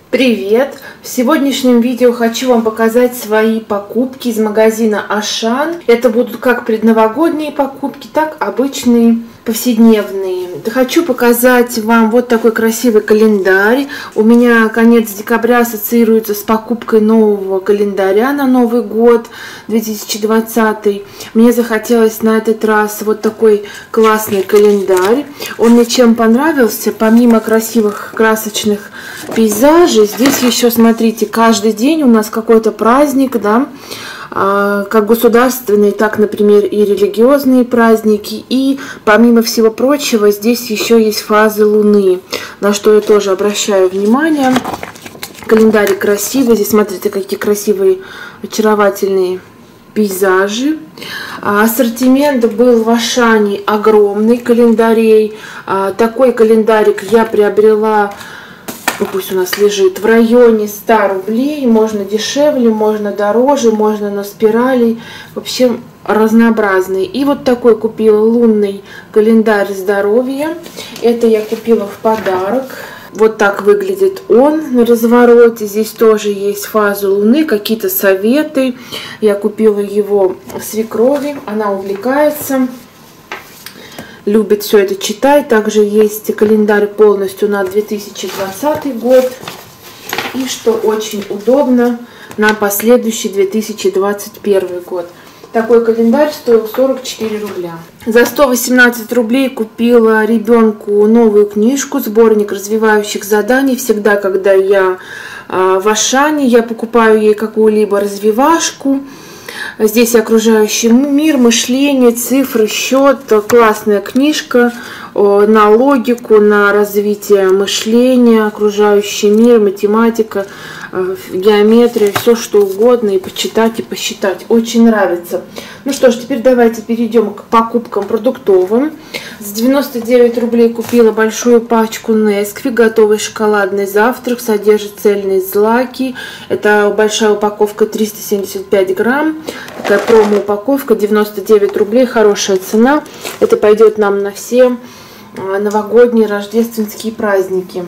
Привет! В сегодняшнем видео хочу вам показать свои покупки из магазина Ашан. Это будут как предновогодние покупки, так и обычные повседневные. Хочу показать вам вот такой красивый календарь. У меня конец декабря ассоциируется с покупкой нового календаря на Новый год 2020. Мне захотелось на этот раз вот такой классный календарь. Он мне чем понравился, помимо красивых красочных пейзажей, здесь еще, смотрите, каждый день у нас какой-то праздник, да, как государственные, так, например, и религиозные праздники. И помимо всего прочего, здесь еще есть фазы Луны, на что я тоже обращаю внимание. Календарь красивый. Здесь, смотрите, какие красивые, очаровательные пейзажи. Ассортимент был в Ашане огромный календарей. Такой календарик я приобрела, пусть у нас лежит, в районе 100 рублей. Можно дешевле, можно дороже, можно на спирали. В общем, разнообразный. И вот такой купила лунный календарь здоровья. Это я купила в подарок. Вот так выглядит он на развороте. Здесь тоже есть фаза Луны, какие-то советы. Я купила его свекрови. Она увлекается, любит все это читать. Также есть календарь полностью на 2020 год. И что очень удобно, на последующий 2021 год. Такой календарь стоил 44 рубля. За 118 рублей купила ребенку новую книжку, сборник развивающих заданий. Всегда, когда я в Ашане, я покупаю ей какую-либо развивашку. Здесь окружающий мир, мышление, цифры, счет. Классная книжка на логику, на развитие мышления, окружающий мир, математика, геометрия, все что угодно, и почитать, и посчитать. Очень нравится. Ну что ж, теперь давайте перейдем к покупкам продуктовым. За 99 рублей купила большую пачку Нескви, готовый шоколадный завтрак, содержит цельные злаки. Это большая упаковка, 375 грамм. Такая промо-упаковка, 99 рублей, хорошая цена. Это пойдет нам на все новогодние рождественские праздники.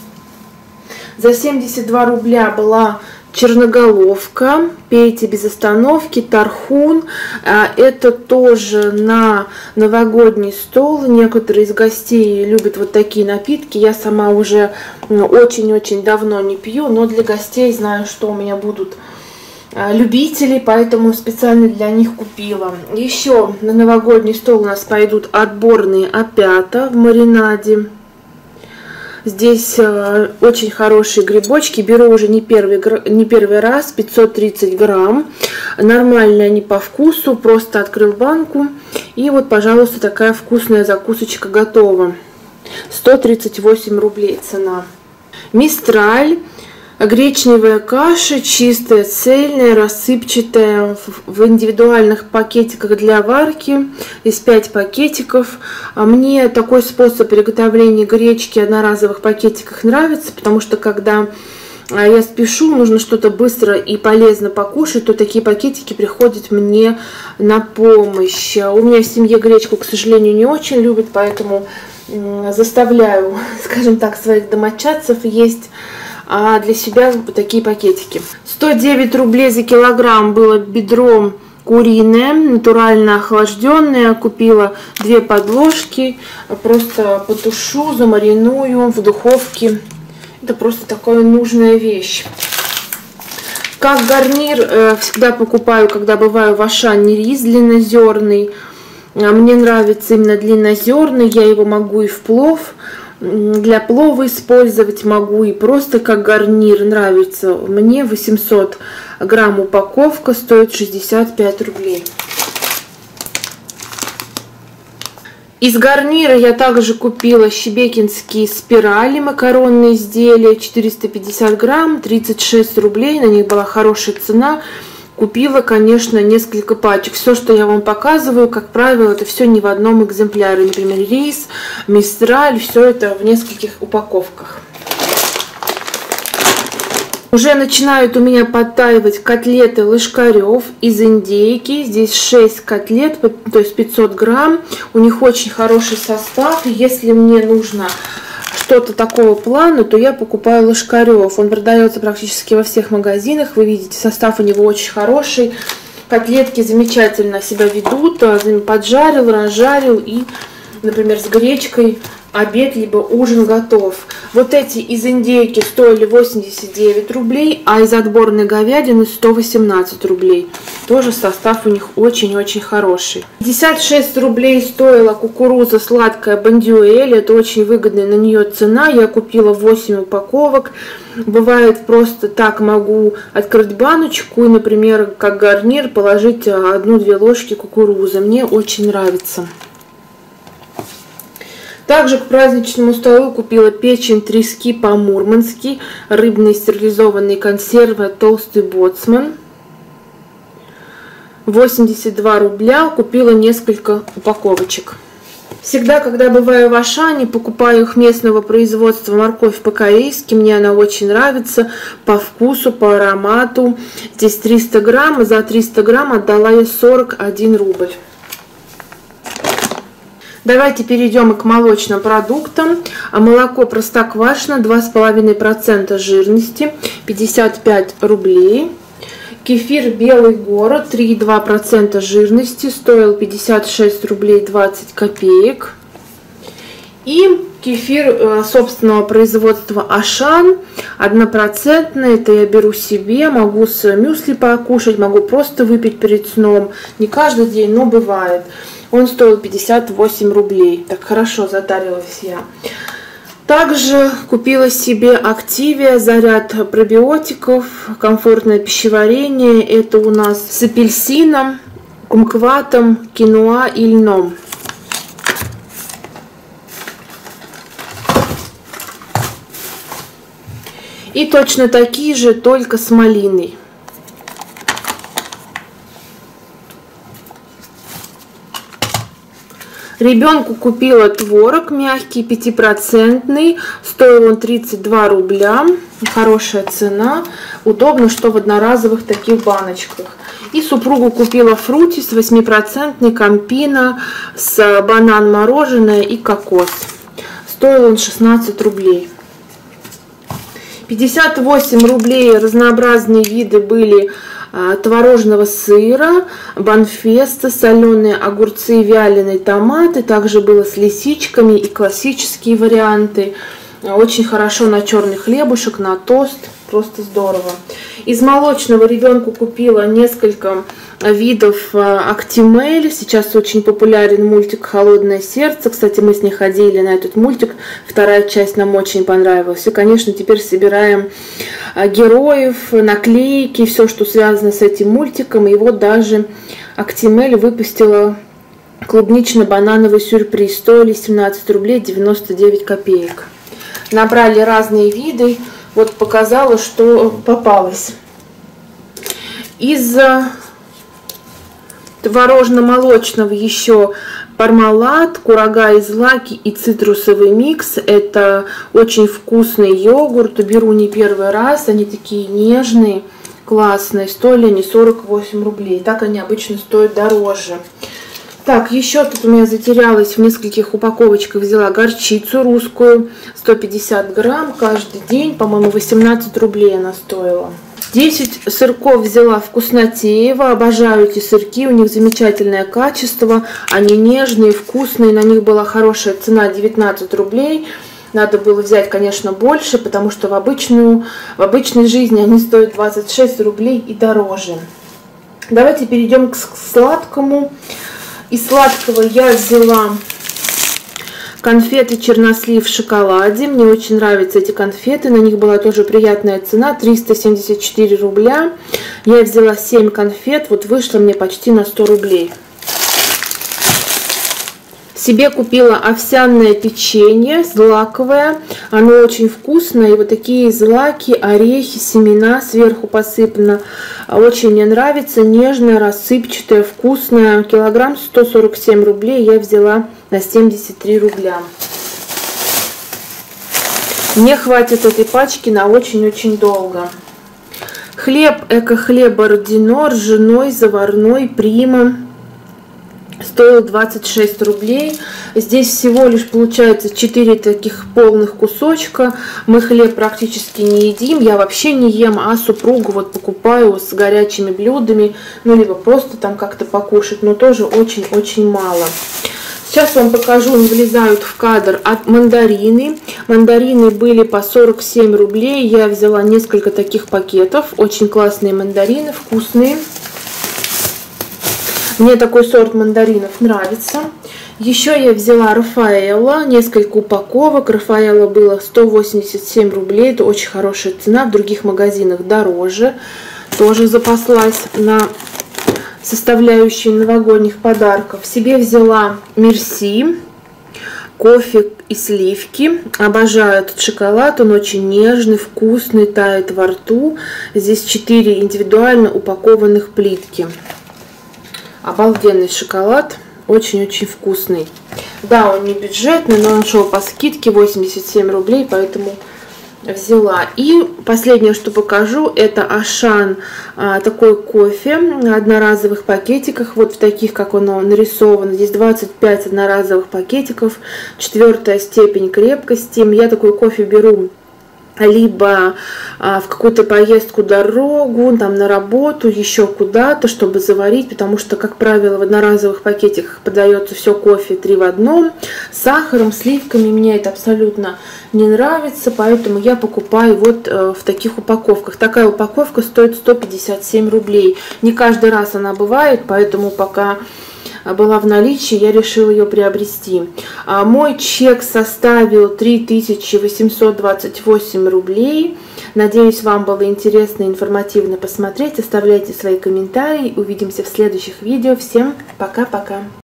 За 72 рубля была черноголовка, пейте без остановки, тархун. Это тоже на новогодний стол. Некоторые из гостей любят вот такие напитки. Я сама уже очень-очень давно не пью, но для гостей знаю, что у меня будут любители, поэтому специально для них купила. Еще на новогодний стол у нас пойдут отборные опята в маринаде. Здесь очень хорошие грибочки. Беру уже не первый раз, 530 грамм. Нормальные они по вкусу. Просто открыл банку. И вот, пожалуйста, такая вкусная закусочка готова. 138 рублей цена. Мистраль. Гречневая каша, чистая, цельная, рассыпчатая, в индивидуальных пакетиках для варки. Здесь 5 пакетиков. Мне такой способ приготовления гречки в одноразовых пакетиках нравится, потому что когда я спешу, нужно что-то быстро и полезно покушать, то такие пакетики приходят мне на помощь. У меня в семье гречку, к сожалению, не очень любят, поэтому заставляю, скажем так, своих домочадцев есть для себя такие пакетики. 109 рублей за килограмм было бедро куриное, натурально охлажденное. Купила 2 подложки, просто потушу, замариную в духовке. Это просто такая нужная вещь. Как гарнир всегда покупаю, когда бываю в Ашане, рис длиннозерный. Мне нравится именно длиннозерный, я его могу и в плов, для плова использовать могу, и просто как гарнир нравится. Мне 800 грамм упаковка, стоит 65 рублей. Из гарнира я также купила шебекинские спирали, макаронные изделия, 450 грамм, 36 рублей, на них была хорошая цена. Купила, конечно, несколько пачек. Все, что я вам показываю, как правило, это все не в одном экземпляре. Например, рис, мистраль, все это в нескольких упаковках. Уже начинают у меня подтаивать котлеты Ложкарев из индейки. Здесь 6 котлет, то есть 500 грамм. У них очень хороший состав. Если мне нужно что-то такого плана, то я покупаю Ложкарев. Он продается практически во всех магазинах. Вы видите, состав у него очень хороший. Котлетки замечательно себя ведут. Поджарил, разжарил и, например, с гречкой обед либо ужин готов. Вот эти из индейки стоили 89 рублей, а из отборной говядины 118 рублей. Тоже состав у них очень-очень хороший. 56 рублей стоила кукуруза сладкая Бондюэль. Это очень выгодная на нее цена. Я купила 8 упаковок. Бывает, просто так могу открыть баночку и, например, как гарнир положить 1-2 ложки кукурузы. Мне очень нравится. Также к праздничному столу купила печень трески по-мурмански, рыбные стерилизованные консервы толстый боцман. 82 рубля, купила несколько упаковочек. Всегда, когда бываю в Ашане, покупаю их местного производства морковь по-корейски. Мне она очень нравится по вкусу, по аромату. Здесь 300 грамм, за 300 грамм отдала я 41 рубль. Давайте перейдем к молочным продуктам. Молоко Простоквашино 2,5% жирности, 55 рублей. Кефир Белый город 3,2% жирности, стоил 56 рублей 20 копеек. И кефир собственного производства Ашан 1%. Это я беру себе, могу с мюсли покушать, могу просто выпить перед сном. Не каждый день, но бывает. Он стоил 58 рублей. Так хорошо затарилась я. Также купила себе Активия, заряд пробиотиков, комфортное пищеварение. Это у нас с апельсином, кумкватом, киноа и льном. И точно такие же, только с малиной. Ребенку купила творог мягкий, 5%, стоил он 32 рубля, хорошая цена, удобно, что в одноразовых таких баночках. И супругу купила фрутис 8% кампино с банан мороженое и кокос, стоил он 16 рублей. 58 рублей разнообразные виды были творожного сыра, банфеста, соленые огурцы, вяленые томаты. Также было с лисичками и классические варианты. Очень хорошо на черный хлебушек, на тост. Просто здорово. Из молочного ребенку купила несколько видов Актимель. Сейчас очень популярен мультик «Холодное сердце». Кстати, мы с ней ходили на этот мультик. Вторая часть нам очень понравилась. И, конечно, теперь собираем героев, наклейки, все, что связано с этим мультиком. И вот даже Актимель выпустила клубнично-банановый сюрприз. Стоили 17 рублей 99 копеек. Набрали разные виды. Вот показала, что попалось. Из творожно-молочного еще Пармалат, курага из злаки и цитрусовый микс. Это очень вкусный йогурт. Беру не первый раз. Они такие нежные, классные. Стоили они 48 рублей. Так они обычно стоят дороже. Так, еще тут у меня затерялась в нескольких упаковочках. Взяла горчицу русскую, 150 грамм каждый день. По-моему, 18 рублей она стоила. 10 сырков взяла Вкуснотеево. Обожаю эти сырки, у них замечательное качество. Они нежные, вкусные, на них была хорошая цена, 19 рублей. Надо было взять, конечно, больше, потому что в обычной жизни они стоят 26 рублей и дороже. Давайте перейдем к сладкому. Из сладкого я взяла конфеты чернослив в шоколаде. Мне очень нравятся эти конфеты. На них была тоже приятная цена, 374 рубля. Я взяла 7 конфет, вот вышло мне почти на 100 рублей. Себе купила овсяное печенье, злаковое. Оно очень вкусное. И вот такие злаки, орехи, семена сверху посыпано. Очень мне нравится. Нежное, рассыпчатое, вкусное. Килограмм 147 рублей. Я взяла на 73 рубля. Мне хватит этой пачки на очень-очень долго. Хлеб, эко-хлеб Бородино, ржаной, заварной, Прима. стоил 26 рублей. Здесь всего лишь получается 4 таких полных кусочка. Мы хлеб практически не едим, я вообще не ем, а супругу вот покупаю с горячими блюдами, ну либо просто там как-то покушать, но тоже очень-очень мало. Сейчас вам покажу, не влезают в кадр, от мандарины. Мандарины были по 47 рублей. Я взяла несколько таких пакетов. Очень классные мандарины, вкусные. Мне такой сорт мандаринов нравится. Еще я взяла Рафаэлло, несколько упаковок. Рафаэлло было 187 рублей. Это очень хорошая цена. В других магазинах дороже. Тоже запаслась на составляющие новогодних подарков. Себе взяла Мерси, кофе и сливки. Обожаю этот шоколад, он очень нежный, вкусный, тает во рту. Здесь 4 индивидуально упакованных плитки. Обалденный шоколад, очень-очень вкусный. Да, он не бюджетный, но он шел по скидке 87 рублей, поэтому взяла. И последнее, что покажу, это Ашан, такой кофе в одноразовых пакетиках, вот в таких, как оно нарисовано. Здесь 25 одноразовых пакетиков, 4-я степень крепкости. Я такой кофе беру либо в какую-то поездку, дорогу, там на работу, еще куда-то, чтобы заварить, потому что, как правило, в одноразовых пакетиках подается все кофе 3 в 1, с сахаром, сливками. Мне это абсолютно не нравится, поэтому я покупаю вот в таких упаковках. Такая упаковка стоит 157 рублей. Не каждый раз она бывает, поэтому пока была в наличии, я решила ее приобрести. Мой чек составил 3828 рублей. Надеюсь, вам было интересно и информативно посмотреть. Оставляйте свои комментарии. Увидимся в следующих видео. Всем пока-пока.